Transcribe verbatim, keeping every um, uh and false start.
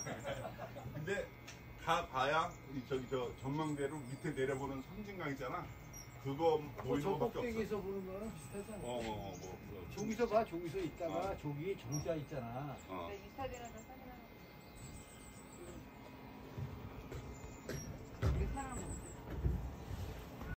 근데 가 봐야 이 저기 저 전망대로 밑에 내려보는 섬진강 있잖아. 그거 보이는 저 거밖에 없어. 꼭대기에서 보는 거랑 비슷하지 않아? 어, 어, 어, 뭐, 뭐. 저기서 봐, 저기서 있다가 어. 저기 정자 있잖아. 어. 이 사진에서 사진 하나. 우리 사람은